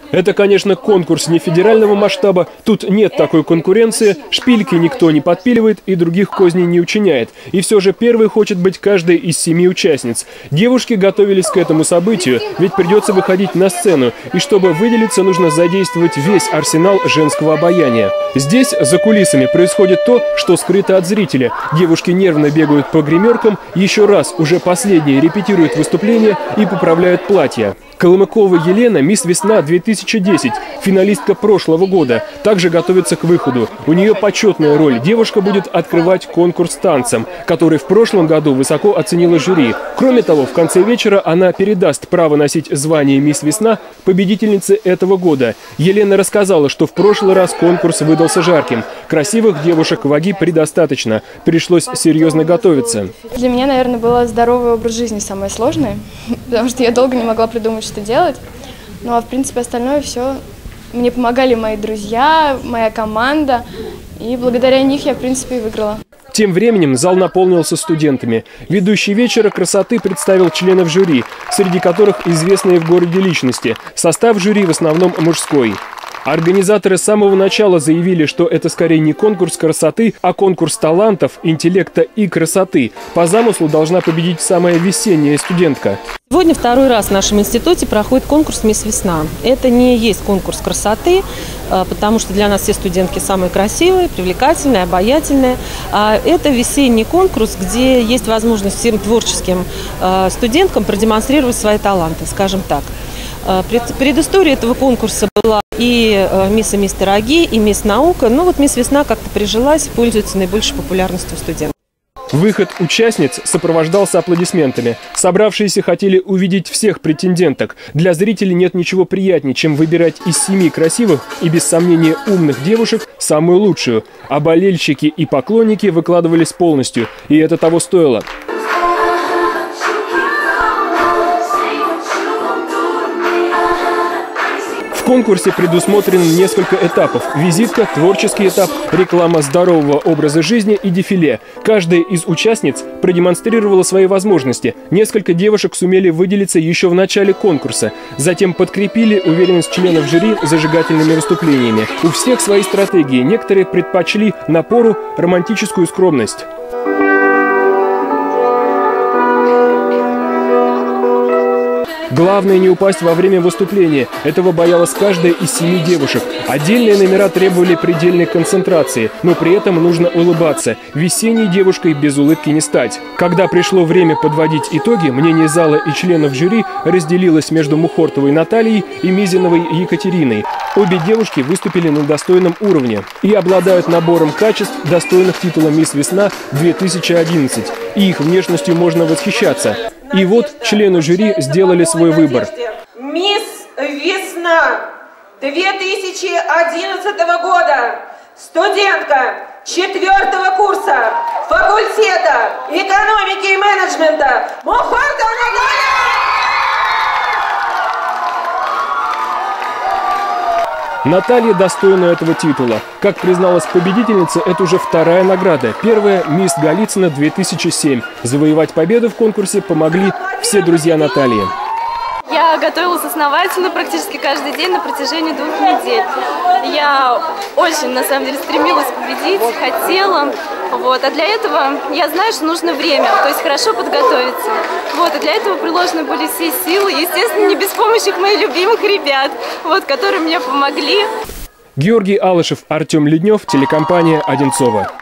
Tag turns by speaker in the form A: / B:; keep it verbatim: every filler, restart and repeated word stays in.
A: Это, конечно, конкурс не федерального масштаба, тут нет такой конкуренции, шпильки никто не подпиливает и других козней не учиняет. И все же первой хочет быть каждая из семи участниц. Девушки готовились к этому событию, ведь придется выходить на сцену, и чтобы выделиться, нужно задействовать весь арсенал женского обаяния. Здесь, за кулисами, происходит то, что скрыто от зрителя. Девушки нервно бегают по гримеркам, еще раз, уже последние, репетируют выступление и поправляют платья. Колымыкова Елена, мисс Весна-две тысячи десять, финалистка прошлого года, также готовится к выходу. У нее почетная роль. Девушка будет открывать конкурс танцем, который в прошлом году высоко оценила жюри. Кроме того, в конце вечера она передаст право носить звание мисс Весна победительнице этого года. Елена рассказала, что в прошлый раз конкурс выдался жарким. Красивых девушек в АГИ предостаточно. Пришлось серьезно готовиться.
B: Для меня, наверное, был здоровый образ жизни самое сложное, потому что я долго не могла придумать, что делать. Ну а в принципе остальное все мне помогали мои друзья, моя команда, и благодаря них я в принципе и выиграла.
A: Тем временем зал наполнился студентами. Ведущий вечера красоты представил членов жюри, среди которых известные в городе личности. Состав жюри в основном мужской. Организаторы с самого начала заявили, что это скорее не конкурс красоты, а конкурс талантов, интеллекта и красоты. По замыслу должна победить самая весенняя студентка.
C: Сегодня второй раз в нашем институте проходит конкурс «Мисс Весна». Это не есть конкурс красоты, потому что для нас все студентки самые красивые, привлекательные, обаятельные. Это весенний конкурс, где есть возможность всем творческим студенткам продемонстрировать свои таланты, скажем так. Предыстория этого конкурса была и «Мисс и мистер АГИ», и «Мисс Наука». Но вот «Мисс Весна» как-то прижилась и пользуется наибольшей популярностью у студентов.
A: Выход участниц сопровождался аплодисментами. Собравшиеся хотели увидеть всех претенденток. Для зрителей нет ничего приятнее, чем выбирать из семи красивых и, без сомнения, умных девушек самую лучшую. А болельщики и поклонники выкладывались полностью. И это того стоило. В конкурсе предусмотрено несколько этапов. Визитка, творческий этап, реклама здорового образа жизни и дефиле. Каждая из участниц продемонстрировала свои возможности. Несколько девушек сумели выделиться еще в начале конкурса. Затем подкрепили уверенность членов жюри зажигательными выступлениями. У всех свои стратегии. Некоторые предпочли напору романтическую скромность. Главное не упасть во время выступления. Этого боялась каждая из семи девушек. Отдельные номера требовали предельной концентрации, но при этом нужно улыбаться. Весенней девушкой без улыбки не стать. Когда пришло время подводить итоги, мнение зала и членов жюри разделилось между Мухортовой Натальей и Мизиновой Екатериной. Обе девушки выступили на достойном уровне и обладают набором качеств, достойных титула «Мисс Весна-две тысячи одиннадцать». И их внешностью можно восхищаться. И вот члены жюри сделали свой выбор.
D: «Мисс Весна две тысячи одиннадцатого года, студентка четвертого курса факультета экономики и менеджмента Мухортова Наталья!»
A: Наталья достойна этого титула. Как призналась победительница, это уже вторая награда. Первая – «Мисс Голицына-две тысячи семь». Завоевать победу в конкурсе помогли все друзья Натальи.
E: Я готовилась основательно практически каждый день на протяжении двух недель. Я очень, на самом деле, стремилась победить, хотела. Вот. А для этого я знаю, что нужно время, то есть хорошо подготовиться. Вот. И для этого приложены были все силы, естественно, не без помощи моих любимых ребят, вот, которые мне помогли.
A: Георгий Алышев, Артем Леднев, телекомпания «Одинцово».